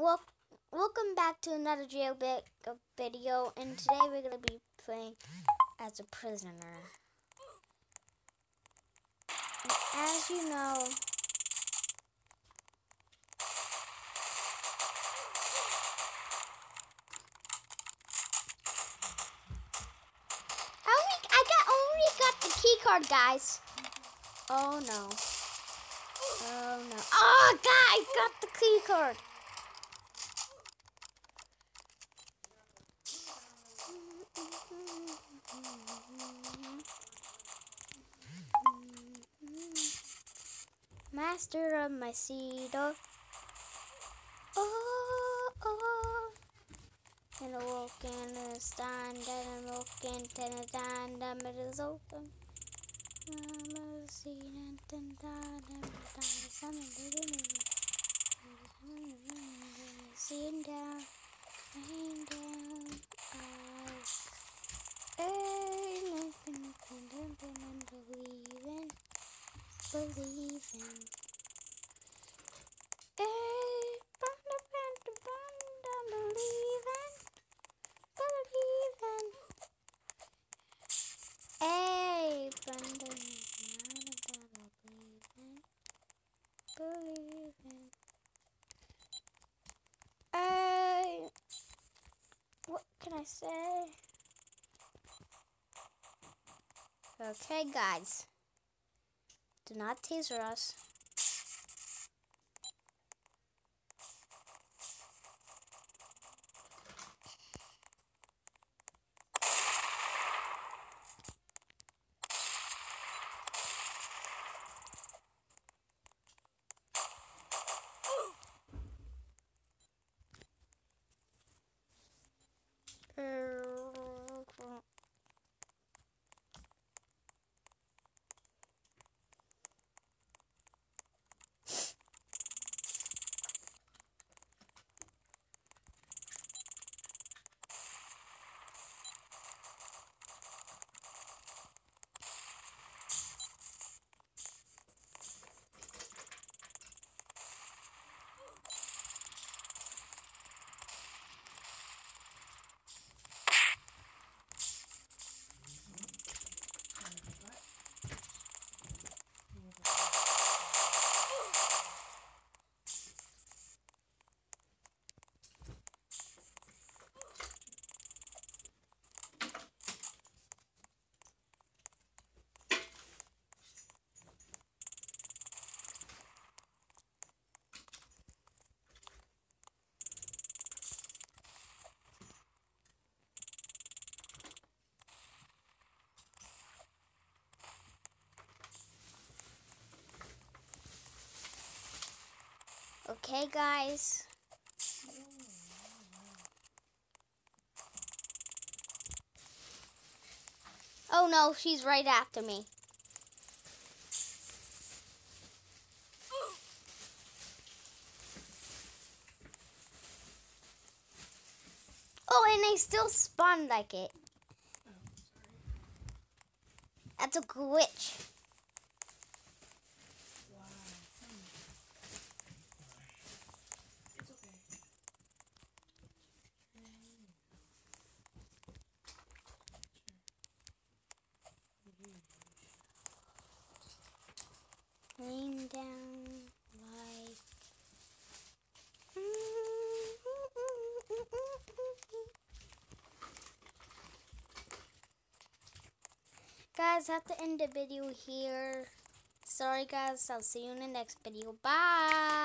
Well, welcome back to another jailbreak video, and today we're going to be playing as a prisoner. And as you know, I only got the key card, guys. Oh no. Oh no. Oh, guys, got the key card. Master of my cedar. Oh. And I walk in a stand and I walk into the stand and it is open. I'm a seed and sitting down, laying down, believing. Hey, Brandon, believing. Hey, what can I say? Okay, guys, do not teaser us. Okay, guys. Oh no, she's right after me. Oh, and they still spawn like it. That's a glitch. Laying down like guys, I have to end the video here. Sorry guys, I'll see you in the next video. Bye.